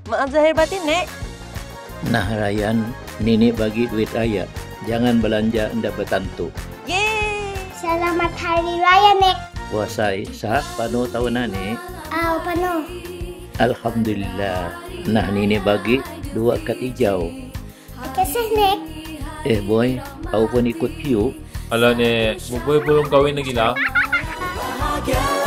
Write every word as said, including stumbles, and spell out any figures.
Maaf zahir batin, Nek. Nah, Ryan, Nenek bagi duit Raya. Jangan belanja ndak bertantu. Yeay. Selamat Hari Raya, Nek. Puasai sah pano tahun Nek. Ah, penuh. Alhamdulillah. Nah, Nenek bagi dua kat hijau. Kasih, Nek. Eh, boy, kau pun ikut hiu. Alah, Nek. Boboy belum kahwin lagi lah.